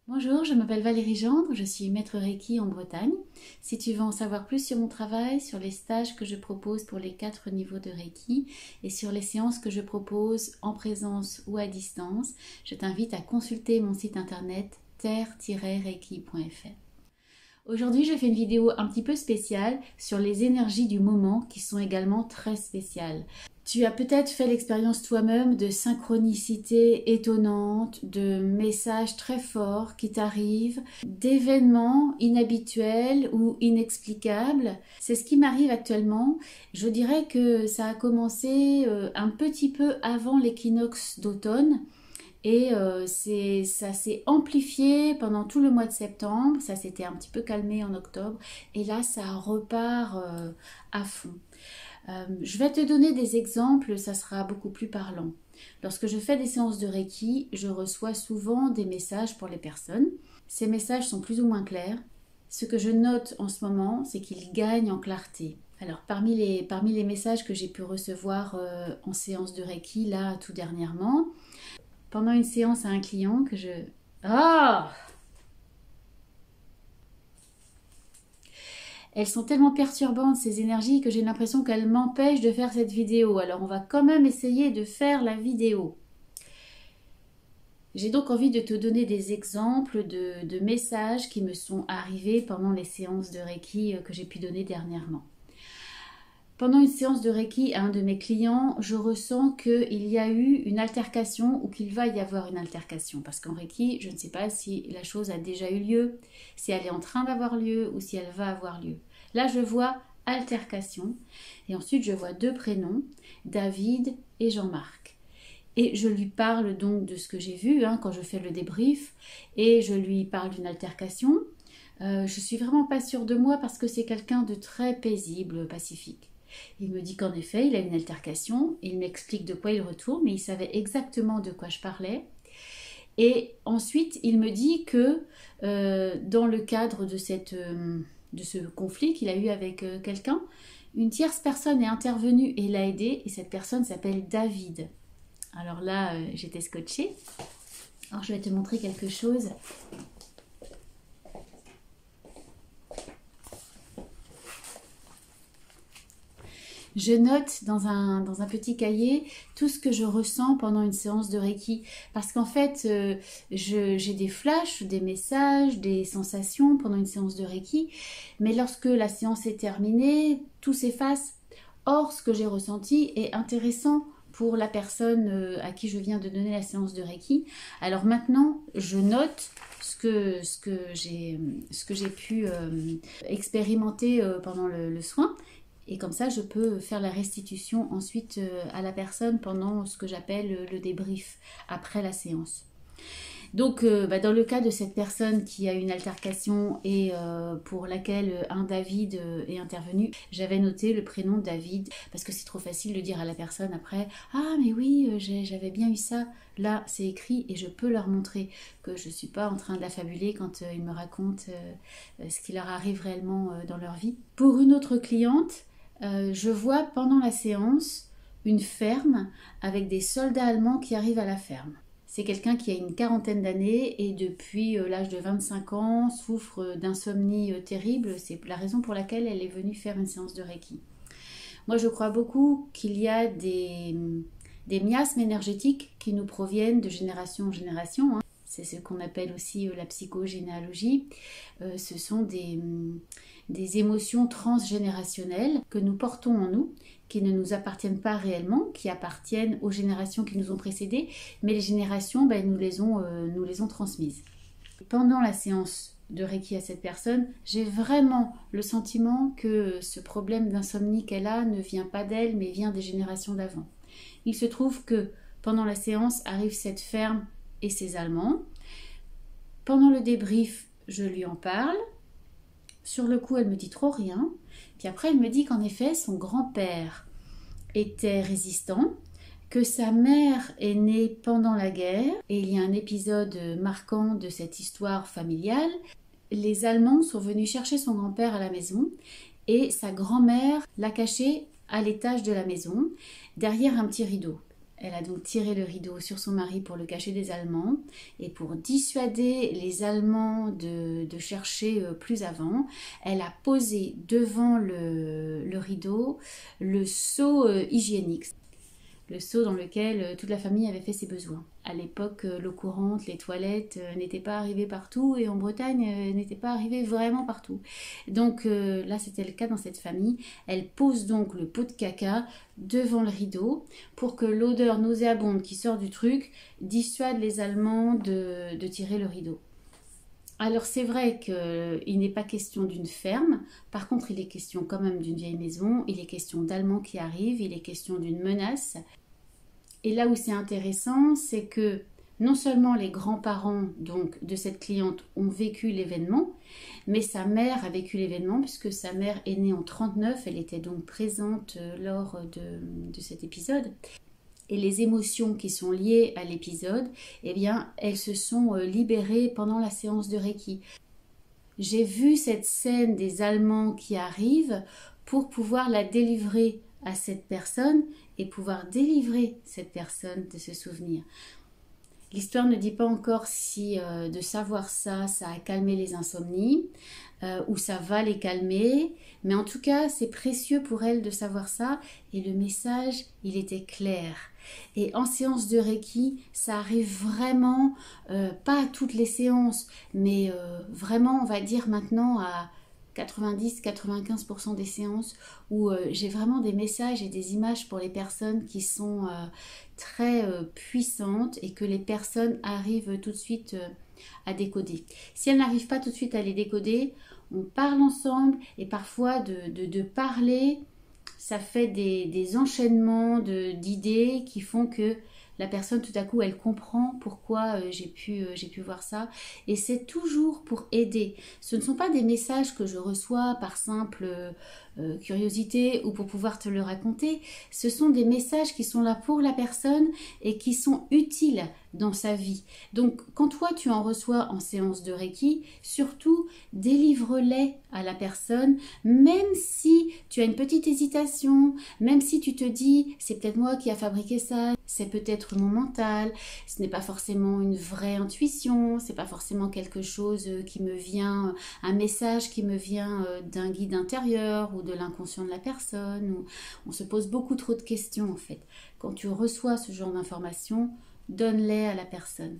Bonjour, je m'appelle Valérie Gendre, je suis maître Reiki en Bretagne. Si tu veux en savoir plus sur mon travail, sur les stages que je propose pour les 4 niveaux de Reiki et sur les séances que je propose en présence ou à distance, je t'invite à consulter mon site internet terre-reiki.fr. Aujourd'hui, je fais une vidéo un petit peu spéciale sur les énergies du moment qui sont également très spéciales. Tu as peut-être fait l'expérience toi-même de synchronicité étonnante, de messages très forts qui t'arrivent, d'événements inhabituels ou inexplicables. C'est ce qui m'arrive actuellement. Je dirais que ça a commencé un petit peu avant l'équinoxe d'automne. Et ça s'est amplifié pendant tout le mois de septembre, ça s'était un petit peu calmé en octobre, et là ça repart à fond. Je vais te donner des exemples, ça sera beaucoup plus parlant. Lorsque je fais des séances de Reiki, je reçois souvent des messages pour les personnes. Ces messages sont plus ou moins clairs. Ce que je note en ce moment, c'est qu'ils gagnent en clarté. Alors parmi les messages que j'ai pu recevoir en séance de Reiki, là tout dernièrement, pendant une séance à un client que je... Ah! Elles sont tellement perturbantes, ces énergies, que j'ai l'impression qu'elles m'empêchent de faire cette vidéo. Alors on va quand même essayer de faire la vidéo. J'ai donc envie de te donner des exemples de messages qui me sont arrivés pendant les séances de Reiki que j'ai pu donner dernièrement. Pendant une séance de Reiki à un de mes clients, je ressens qu'il y a eu une altercation ou qu'il va y avoir une altercation. Parce qu'en Reiki, je ne sais pas si la chose a déjà eu lieu, si elle est en train d'avoir lieu ou si elle va avoir lieu. Là, je vois altercation et ensuite je vois 2 prénoms, David et Jean-Marc. Et je lui parle donc de ce que j'ai vu quand je fais le débrief et je lui parle d'une altercation. Je suis vraiment pas sûre de moi parce que c'est quelqu'un de très paisible, pacifique. Il me dit qu'en effet, il a une altercation, il m'explique de quoi il retourne, mais il savait exactement de quoi je parlais. Et ensuite, il me dit que dans le cadre de ce conflit qu'il a eu avec quelqu'un, une tierce personne est intervenue et l'a aidé, et cette personne s'appelle David. Alors là, j'étais scotchée. Alors je vais te montrer quelque chose. Je note dans un petit cahier tout ce que je ressens pendant une séance de Reiki. Parce qu'en fait, j'ai des flashs, des messages, des sensations pendant une séance de Reiki. Mais lorsque la séance est terminée, tout s'efface. Or, ce que j'ai ressenti est intéressant pour la personne à qui je viens de donner la séance de Reiki. Alors maintenant, je note ce que j'ai pu expérimenter pendant le soin. Et comme ça, je peux faire la restitution ensuite à la personne pendant ce que j'appelle le débrief, après la séance. Donc, dans le cas de cette personne qui a une altercation et pour laquelle un David est intervenu, j'avais noté le prénom David parce que c'est trop facile de dire à la personne après « Ah, mais oui, j'avais bien eu ça ». Là, c'est écrit et je peux leur montrer que je ne suis pas en train d'affabuler quand ils me racontent ce qui leur arrive réellement dans leur vie. Pour une autre cliente, je vois pendant la séance une ferme avec des soldats allemands qui arrivent à la ferme. C'est quelqu'un qui a une quarantaine d'années et depuis l'âge de 25 ans souffre d'insomnie terrible. C'est la raison pour laquelle elle est venue faire une séance de Reiki. Moi, je crois beaucoup qu'il y a des miasmes énergétiques qui nous proviennent de génération en génération. C'est ce qu'on appelle aussi la psychogénéalogie. Ce sont des émotions transgénérationnelles que nous portons en nous, qui ne nous appartiennent pas réellement, qui appartiennent aux générations qui nous ont précédées, mais les générations, nous les ont transmises. Pendant la séance de Reiki à cette personne, j'ai vraiment le sentiment que ce problème d'insomnie qu'elle a ne vient pas d'elle, mais vient des générations d'avant. Il se trouve que pendant la séance arrive cette ferme et ses Allemands. Pendant le débrief, je lui en parle. Sur le coup, elle me dit trop rien. Puis après, elle me dit qu'en effet, son grand-père était résistant, que sa mère est née pendant la guerre. Et il y a un épisode marquant de cette histoire familiale. Les Allemands sont venus chercher son grand-père à la maison et sa grand-mère l'a caché à l'étage de la maison, derrière un petit rideau. Elle a donc tiré le rideau sur son mari pour le cacher des Allemands et pour dissuader les Allemands de chercher plus avant, elle a posé devant le rideau le seau hygiénique. Le seau dans lequel toute la famille avait fait ses besoins. À l'époque, l'eau courante, les toilettes n'étaient pas arrivées partout et en Bretagne n'étaient pas arrivées vraiment partout. Donc là, c'était le cas dans cette famille. Elle pose donc le pot de caca devant le rideau pour que l'odeur nauséabonde qui sort du truc dissuade les Allemands de tirer le rideau. Alors c'est vrai qu'il n'est pas question d'une ferme, par contre il est question quand même d'une vieille maison, il est question d'Allemands qui arrivent, il est question d'une menace. Et là où c'est intéressant, c'est que non seulement les grands-parents donc de cette cliente ont vécu l'événement, mais sa mère a vécu l'événement puisque sa mère est née en 1939, elle était donc présente lors de cet épisode. Et les émotions qui sont liées à l'épisode, eh bien, elles se sont libérées pendant la séance de Reiki. J'ai vu cette scène des Allemands qui arrivent pour pouvoir la délivrer à cette personne et pouvoir délivrer cette personne de ce souvenir. L'histoire ne dit pas encore si de savoir ça, ça a calmé les insomnies ou ça va les calmer. Mais en tout cas, c'est précieux pour elle de savoir ça. Et le message, il était clair. Et en séance de Reiki, ça arrive vraiment, pas à toutes les séances, mais vraiment, on va dire maintenant à 90-95% des séances où j'ai vraiment des messages et des images pour les personnes qui sont très puissantes et que les personnes arrivent tout de suite à décoder. Si elles n'arrivent pas tout de suite à les décoder, on parle ensemble et parfois de parler, ça fait des enchaînements d'idées qui font que la personne tout à coup elle comprend pourquoi j'ai pu voir ça et c'est toujours pour aider. Ce ne sont pas des messages que je reçois par simple curiosité ou pour pouvoir te le raconter, ce sont des messages qui sont là pour la personne et qui sont utiles dans sa vie. Donc quand toi tu en reçois en séance de Reiki, surtout délivre-les à la personne, même si tu as une petite hésitation, même si tu te dis c'est peut-être moi qui a fabriqué ça, c'est peut-être mon mental, ce n'est pas forcément une vraie intuition, c'est pas forcément quelque chose qui me vient, un message qui me vient d'un guide intérieur ou de l'inconscient de la personne. Ou on se pose beaucoup trop de questions en fait. Quand tu reçois ce genre d'informations, donne-les à la personne.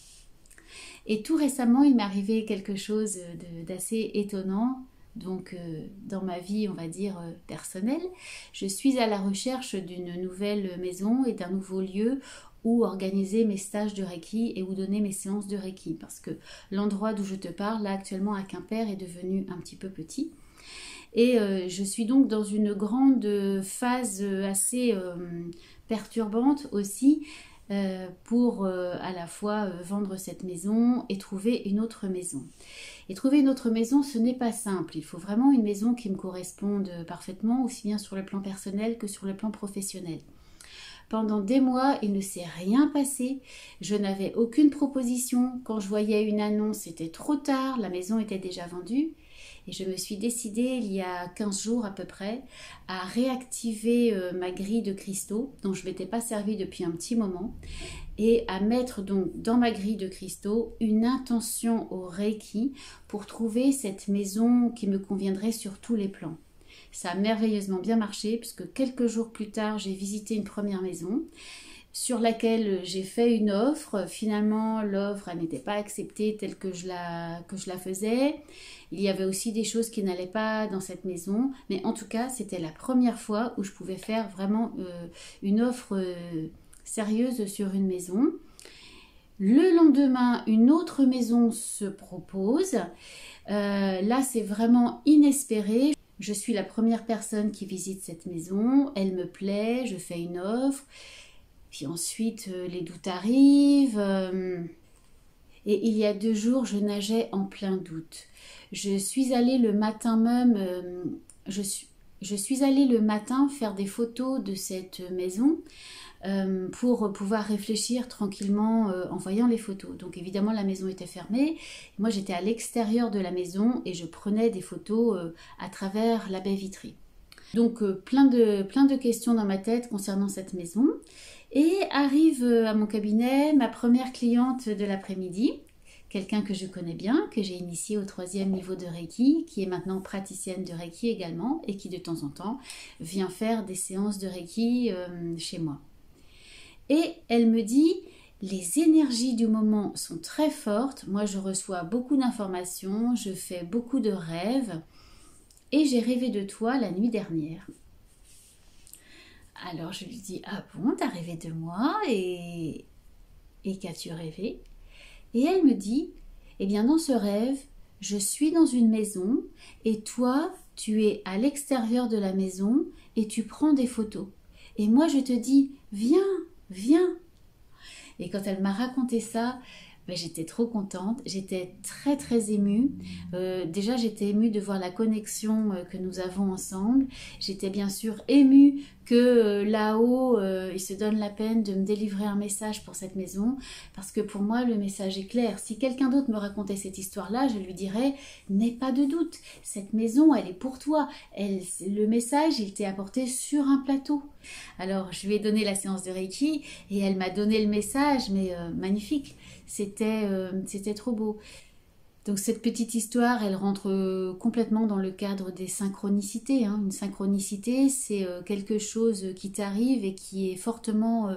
Et tout récemment, il m'est arrivé quelque chose d'assez étonnant. Donc dans ma vie, on va dire personnelle, je suis à la recherche d'une nouvelle maison et d'un nouveau lieu où organiser mes stages de Reiki et où donner mes séances de Reiki. Parce que l'endroit d'où je te parle, là actuellement à Quimper, est devenu un petit peu petit. Et je suis donc dans une grande phase assez perturbante aussi pour à la fois vendre cette maison et trouver une autre maison. Et trouver une autre maison, ce n'est pas simple. Il faut vraiment une maison qui me corresponde parfaitement, aussi bien sur le plan personnel que sur le plan professionnel. Pendant des mois, il ne s'est rien passé. Je n'avais aucune proposition. Quand je voyais une annonce, c'était trop tard. La maison était déjà vendue. Et je me suis décidée, il y a 15 jours à peu près, à réactiver ma grille de cristaux, dont je ne m'étais pas servie depuis un petit moment, et à mettre donc dans ma grille de cristaux une intention au Reiki pour trouver cette maison qui me conviendrait sur tous les plans. Ça a merveilleusement bien marché puisque quelques jours plus tard, j'ai visité une première maison sur laquelle j'ai fait une offre. Finalement, l'offre n'était pas acceptée telle que je la faisais. Il y avait aussi des choses qui n'allaient pas dans cette maison. Mais en tout cas, c'était la première fois où je pouvais faire vraiment une offre sérieuse sur une maison. Le lendemain, une autre maison se propose. Là, c'est vraiment inespéré. Je suis la première personne qui visite cette maison. Elle me plaît, je fais une offre. Puis ensuite, les doutes arrivent. Et il y a 2 jours, je nageais en plein doute. Je suis allée le matin même, je suis allée le matin faire des photos de cette maison pour pouvoir réfléchir tranquillement en voyant les photos. Donc évidemment, la maison était fermée. Moi, j'étais à l'extérieur de la maison et je prenais des photos à travers la baie vitrée. Donc plein de questions dans ma tête concernant cette maison. Et arrive à mon cabinet ma première cliente de l'après-midi, quelqu'un que je connais bien, que j'ai initié au 3e niveau de Reiki, qui est maintenant praticienne de Reiki également, et qui de temps en temps vient faire des séances de Reiki chez moi. Et elle me dit, les énergies du moment sont très fortes, moi je reçois beaucoup d'informations, je fais beaucoup de rêves, et j'ai rêvé de toi la nuit dernière. Alors je lui dis, ah bon, t'as rêvé de moi, et qu'as-tu rêvé? Et elle me dit, eh bien dans ce rêve, je suis dans une maison, et toi, tu es à l'extérieur de la maison, et tu prends des photos. Et moi je te dis, viens, viens. Et quand elle m'a raconté ça, j'étais trop contente, j'étais très émue. Déjà j'étais émue de voir la connexion que nous avons ensemble. J'étais bien sûr émue que là-haut, il se donne la peine de me délivrer un message pour cette maison. Parce que pour moi, le message est clair. Si quelqu'un d'autre me racontait cette histoire-là, je lui dirais, n'aie pas de doute, cette maison, elle est pour toi. Le message, il t'est apporté sur un plateau. Alors, je lui ai donné la séance de Reiki et elle m'a donné le message, mais magnifique. C'était trop beau. Donc cette petite histoire, elle rentre complètement dans le cadre des synchronicités. Hein. Une synchronicité, c'est quelque chose qui t'arrive et qui est fortement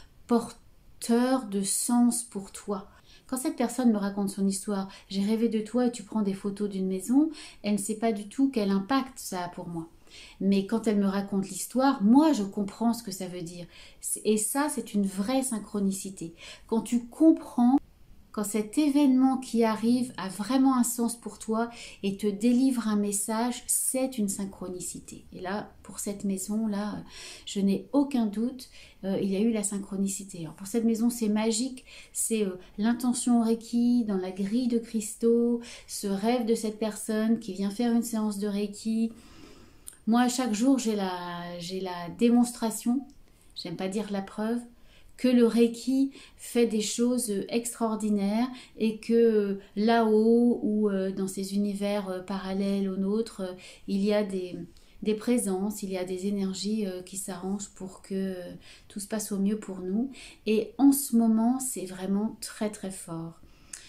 porteur de sens pour toi. Quand cette personne me raconte son histoire, j'ai rêvé de toi et tu prends des photos d'une maison, elle ne sait pas du tout quel impact ça a pour moi. Mais quand elle me raconte l'histoire, moi je comprends ce que ça veut dire. Et ça, c'est une vraie synchronicité. Quand tu comprends, quand cet événement qui arrive a vraiment un sens pour toi et te délivre un message, c'est une synchronicité. Et là, pour cette maison-là, je n'ai aucun doute, il y a eu la synchronicité. Alors pour cette maison, c'est magique, c'est l'intention Reiki dans la grille de cristaux, ce rêve de cette personne qui vient faire une séance de Reiki. Moi, chaque jour, j'ai la démonstration, j'aime pas dire la preuve, que le Reiki fait des choses extraordinaires et que là-haut ou dans ces univers parallèles aux nôtres, il y a des présences, il y a des énergies qui s'arrangent pour que tout se passe au mieux pour nous. Et en ce moment, c'est vraiment très fort.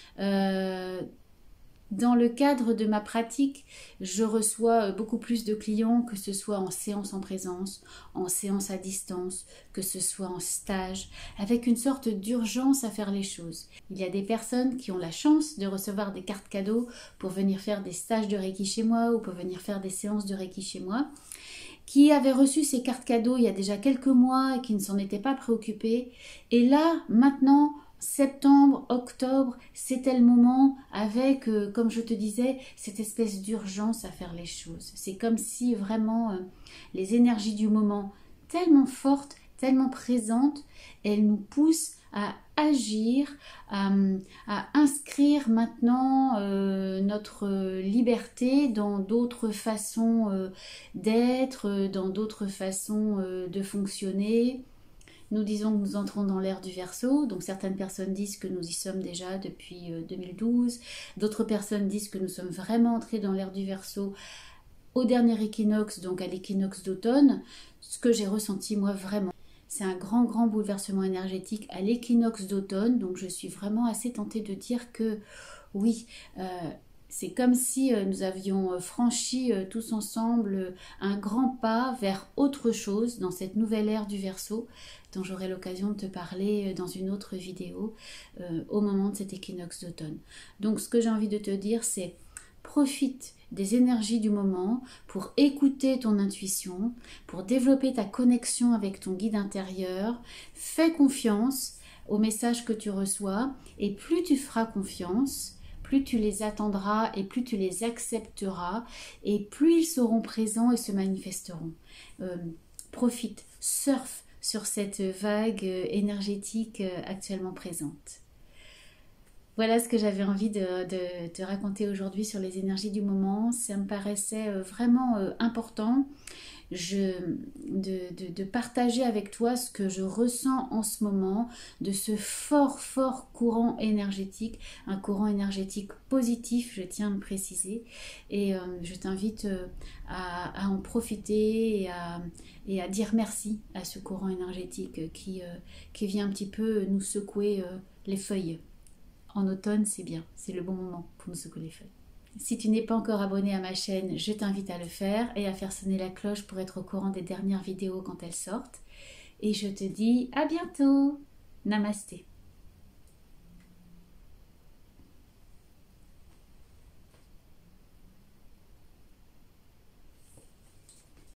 Dans le cadre de ma pratique, je reçois beaucoup plus de clients, que ce soit en séance en présence, en séance à distance, que ce soit en stage, avec une sorte d'urgence à faire les choses. Il y a des personnes qui ont la chance de recevoir des cartes cadeaux pour venir faire des stages de Reiki chez moi ou pour venir faire des séances de Reiki chez moi, qui avaient reçu ces cartes cadeaux il y a déjà quelques mois et qui ne s'en étaient pas préoccupés. Et là, maintenant, septembre, octobre, c'était le moment avec, comme je te disais, cette espèce d'urgence à faire les choses. C'est comme si vraiment les énergies du moment, tellement fortes, tellement présentes, elles nous poussent à agir, à inscrire maintenant notre liberté dans d'autres façons d'être, dans d'autres façons de fonctionner. Nous disons que nous entrons dans l'ère du Verseau, donc certaines personnes disent que nous y sommes déjà depuis 2012, d'autres personnes disent que nous sommes vraiment entrés dans l'ère du Verseau au dernier équinoxe, donc à l'équinoxe d'automne. Ce que j'ai ressenti moi vraiment, c'est un grand bouleversement énergétique à l'équinoxe d'automne, donc je suis vraiment assez tentée de dire que oui, c'est comme si nous avions franchi tous ensemble un grand pas vers autre chose dans cette nouvelle ère du Verseau, dont j'aurai l'occasion de te parler dans une autre vidéo au moment de cet équinoxe d'automne. Donc ce que j'ai envie de te dire, c'est profite des énergies du moment pour écouter ton intuition, pour développer ta connexion avec ton guide intérieur. Fais confiance aux messages que tu reçois et plus tu feras confiance, plus tu les attendras et plus tu les accepteras et plus ils seront présents et se manifesteront. Profite, surfe sur cette vague énergétique actuellement présente. Voilà ce que j'avais envie de te raconter aujourd'hui sur les énergies du moment. Ça me paraissait vraiment important de partager avec toi ce que je ressens en ce moment, de ce fort courant énergétique, un courant énergétique positif, je tiens à le préciser, et je t'invite à en profiter et à dire merci à ce courant énergétique qui vient un petit peu nous secouer les feuilles. En automne, c'est bien, c'est le bon moment pour nous secouer les feuilles. Si tu n'es pas encore abonné à ma chaîne, je t'invite à le faire et à faire sonner la cloche pour être au courant des dernières vidéos quand elles sortent. Et je te dis à bientôt. Namasté.